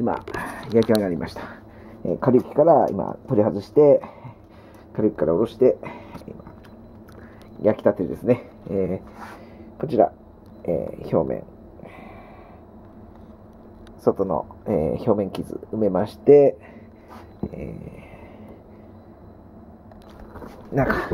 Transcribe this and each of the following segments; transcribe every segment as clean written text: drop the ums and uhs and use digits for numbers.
今、焼き上がりました。火力から今、取り外して、火力から下ろして、今、焼きたてですね。こちら、表面、外の、表面傷埋めまして、中、はい、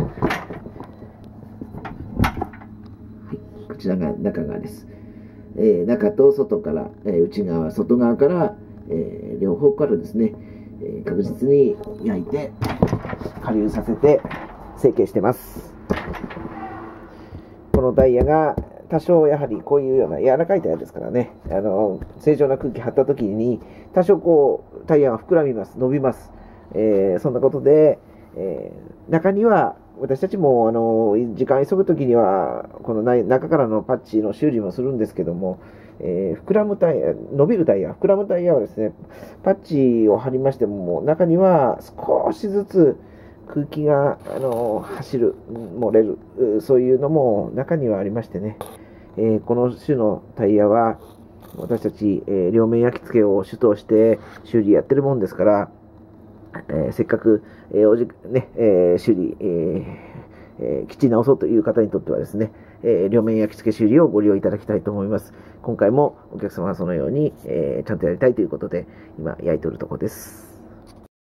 こちらが中側です。中と外から、内側、外側から、両方からですね、確実に焼いて、顆粒させて成形してます。このダイヤが多少やはりこういうような柔らかいタイヤですからね、正常な空気張った時に多少こうタイヤが膨らみます、伸びます。そんなことで、中には私たちも時間急ぐときにはこの中からのパッチの修理もするんですけども、膨らむタイヤ、伸びるタイヤ、膨らむタイヤはですね、パッチを貼りましても中には少しずつ空気が走る、漏れる、そういうのも中にはありましてね、この種のタイヤは私たち、両面焼き付けを主として修理やってるもんですから、せっかく、修理、きっちり直そうという方にとってはですね、両面焼き付け修理をご利用いただきたいと思います。今回もお客様はそのように、ちゃんとやりたいということで今焼いておるところです。